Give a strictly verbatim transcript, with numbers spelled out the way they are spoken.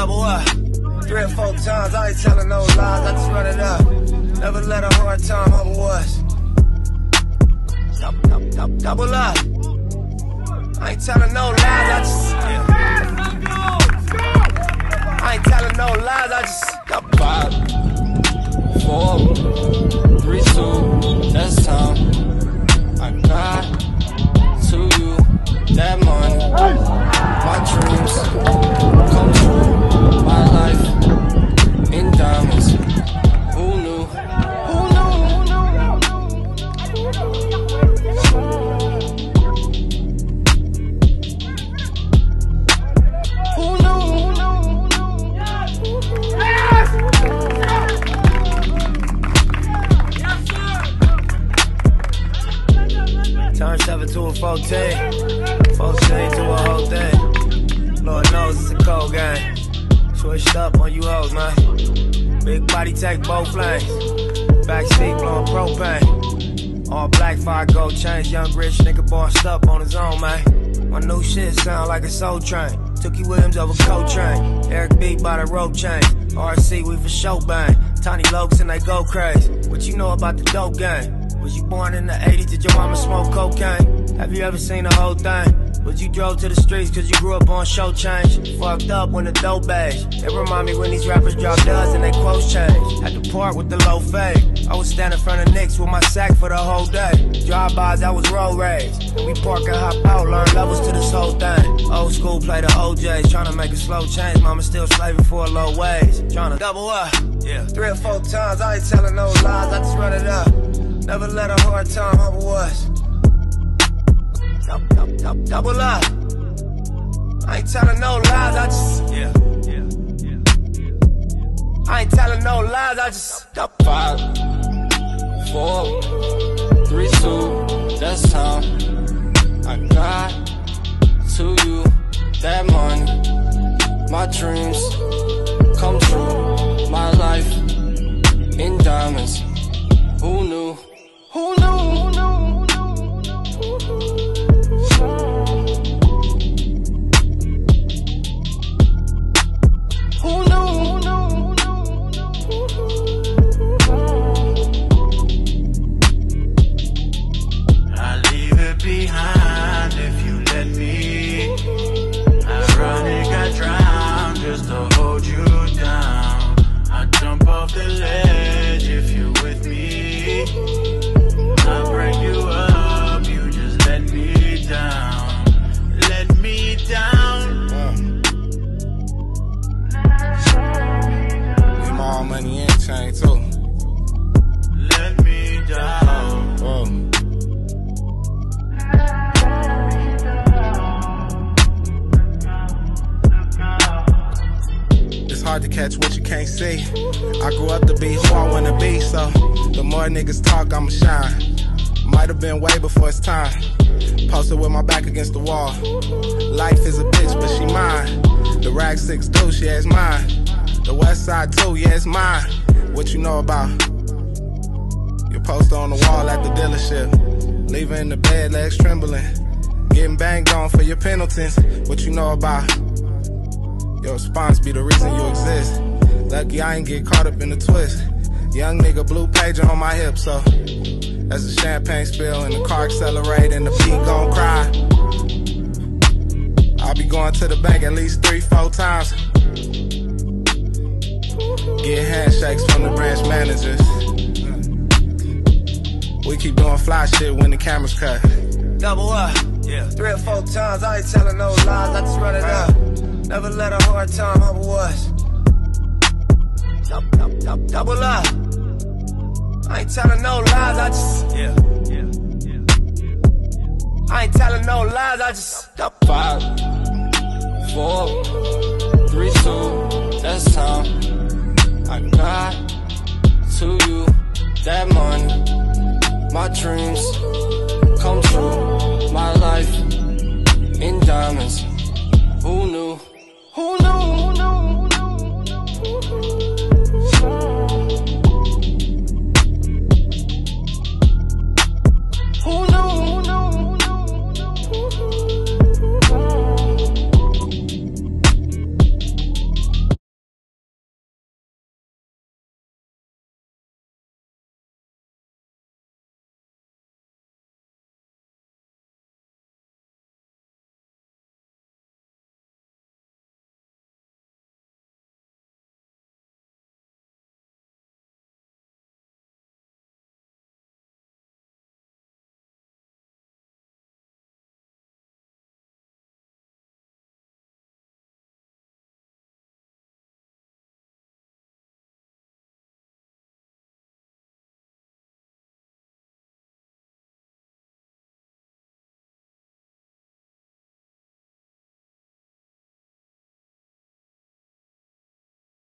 double up. Three or four times, I ain't telling no lies, I just run it up. Never let a hard time humble us. Double, double, double, double up. I ain't telling no lies, I just, yeah. I ain't telling no lies, I just got five, four, three, two, that's time. I got to you that money, my dreams come true, my life in diamonds. Who knew? Who knew? Who knew? Turn seven to a fourteen, fourteen to a whole thing. Lord knows it's a cold game. Switched up on you hoes, man. Big body take both lanes. Backseat blowing propane. All black, fire gold chains. Young rich nigga bossed up on his own, man. My new shit sound like a soul train. Tookie Williams over Coltrane. Eric B by the rope chain. R C, we for show bang. Tiny Lokes and they go crazy. What you know about the dope game? Was you born in the eighties? Did your mama smoke cocaine? Have you ever seen the whole thing? But you drove to the streets cause you grew up on show change. Fucked up when the dope beige. It remind me when these rappers drop duds and they quotes change. At the park with the low fade. I was standing in front of Knicks with my sack for the whole day. Drive-bys, that was road rage. And we park and hop out, learn levels to this whole thing. Old school play the O Js, tryna make a slow change. Mama still slaving for a low wage. Tryna double up, yeah. Three or four times, I ain't telling no lies, I just run it up. Never let a hard time humble us. Double, double, double, double up. I ain't telling no lies, I just, yeah, yeah, yeah. I ain't telling no lies, I just double. Five, four, three, two, that's time. I got to you that money, my dreams come true, my life in diamonds. Who knew? Who knew? Who knew? Who knew? I leave it behind if you let me. Ironic, I drown just to hold you down. I jump off the ledge if you're with me. I break you up, you just let me down. Let me down. Get my all money in chain too. Let me down. Whoa. It's hard to catch what you can't see. I grew up to be who I wanna be, so the more niggas talk, I'ma shine. Might have been way before it's time. Posted with my back against the wall. Life is a bitch, but she mine. The rag six two, yeah, it's mine. The west side too, yeah, it's mine. What you know about? Your poster on the wall at the dealership. Leaving the bed, legs trembling. Getting banged on for your penalties. What you know about? Your response be the reason you exist. Lucky I ain't get caught up in the twist. Young nigga blue pager on my hip, so as the champagne spill and the car accelerate and the beat gon' cry. I'll be going to the bank at least three, four times. Get handshakes from the branch managers. We keep doing fly shit when the cameras cut. Double up, yeah. Three or four times, I ain't telling no lies, I just run it up. Never let a hard time humble us. Double, double, double, double up. I ain't telling no lies, I just, yeah, yeah, yeah. I ain't telling no lies, I just double. Five, four, three, two, that's time. I got to you that money, my dreams come true.